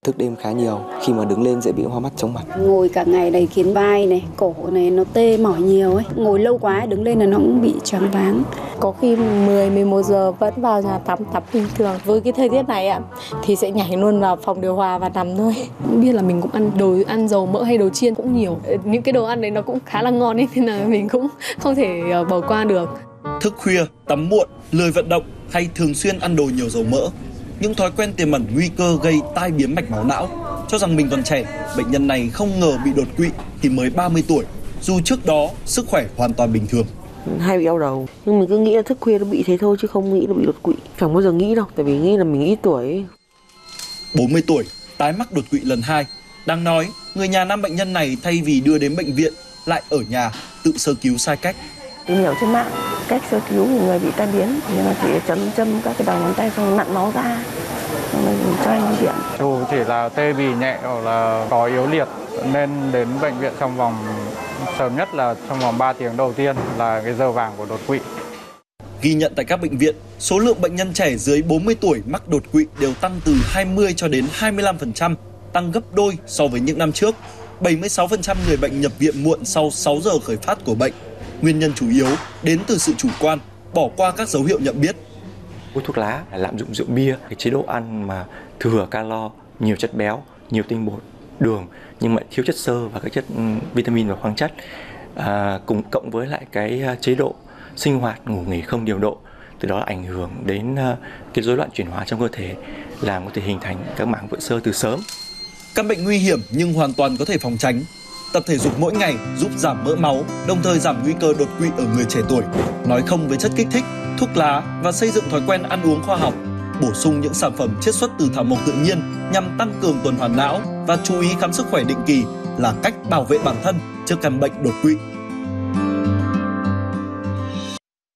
Thức đêm khá nhiều, khi mà đứng lên dễ bị hoa mắt chóng mặt. Ngồi cả ngày này khiến vai này, cổ này nó tê mỏi nhiều ấy. Ngồi lâu quá đứng lên là nó cũng bị choáng váng. Có khi 10-11 giờ vẫn vào nhà tắm bình thường. Với cái thời tiết này ạ thì sẽ nhảy luôn vào phòng điều hòa và nằm thôi. Không biết là mình cũng ăn đồ ăn dầu mỡ hay đồ chiên cũng nhiều. Những cái đồ ăn đấy nó cũng khá là ngon ấy, nên là mình cũng không thể bỏ qua được. Thức khuya, tắm muộn, lười vận động hay thường xuyên ăn đồ nhiều dầu mỡ, những thói quen tiềm ẩn nguy cơ gây tai biến mạch máu não. Cho rằng mình còn trẻ, bệnh nhân này không ngờ bị đột quỵ thì mới 30 tuổi, dù trước đó sức khỏe hoàn toàn bình thường. Hay bị đau đầu, nhưng mình cứ nghĩ là thức khuya nó bị thế thôi chứ không nghĩ là bị đột quỵ. Chẳng bao giờ nghĩ đâu, tại vì nghĩ là mình ít tuổi. 40 tuổi, tái mắc đột quỵ lần 2. Đáng nói, người nhà nam bệnh nhân này thay vì đưa đến bệnh viện lại ở nhà tự sơ cứu sai cách. Tìm hiểu trên mạng cách sơ cứu người bị tai biến, nhưng mà chỉ châm các cái đầu ngón tay xong nặn máu ra, xong rồi cho anh đi viện. Dù chỉ là tê bì nhẹ hoặc là có yếu liệt nên đến bệnh viện trong vòng sớm nhất là trong vòng 3 tiếng đầu tiên là cái giờ vàng của đột quỵ. Ghi nhận tại các bệnh viện, số lượng bệnh nhân trẻ dưới 40 tuổi mắc đột quỵ đều tăng từ 20 cho đến 25%, tăng gấp đôi so với những năm trước. 76% người bệnh nhập viện muộn sau 6 giờ khởi phát của bệnh. Nguyên nhân chủ yếu đến từ sự chủ quan, bỏ qua các dấu hiệu nhận biết. Hút thuốc lá, lạm dụng rượu bia, cái chế độ ăn mà thừa calo, nhiều chất béo, nhiều tinh bột, đường nhưng mà thiếu chất xơ và các chất vitamin và khoáng chất, cùng cộng với lại cái chế độ sinh hoạt ngủ nghỉ không điều độ, từ đó ảnh hưởng đến cái rối loạn chuyển hóa trong cơ thể, làm có thể hình thành các mảng vữa xơ từ sớm. Các bệnh nguy hiểm nhưng hoàn toàn có thể phòng tránh. Tập thể dục mỗi ngày giúp giảm mỡ máu, đồng thời giảm nguy cơ đột quỵ ở người trẻ tuổi. Nói không với chất kích thích, thuốc lá và xây dựng thói quen ăn uống khoa học. Bổ sung những sản phẩm chiết xuất từ thảo mộc tự nhiên nhằm tăng cường tuần hoàn não và chú ý khám sức khỏe định kỳ là cách bảo vệ bản thân trước căn bệnh đột quỵ.